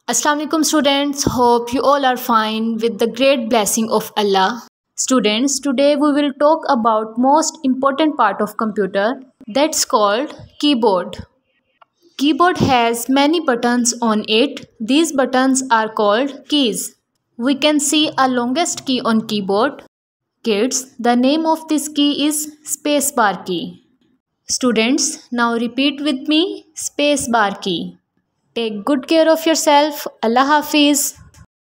Assalamu alaikum students, hope you all are fine with the great blessing of Allah. Students, today we will talk about most important part of computer, that's called keyboard. Keyboard has many buttons on it. These buttons are called keys. We can see a longest key on keyboard. Kids, the name of this key is spacebar key. Students, now repeat with me, spacebar key. Take good care of yourself. Allah Hafiz.